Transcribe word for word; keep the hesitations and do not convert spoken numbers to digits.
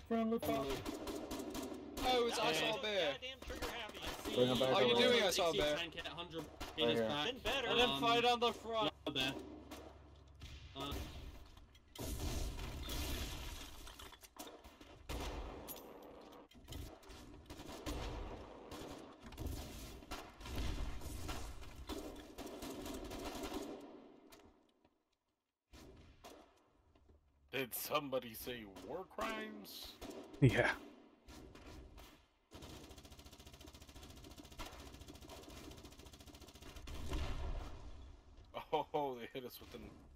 Friendly fire. Oh, it's I saw a bear. Bring him back. How are you doing, I saw a bear? Right here. Let him fight on the front. Uh, Did somebody say war crimes? Yeah. Oh, they hit us with an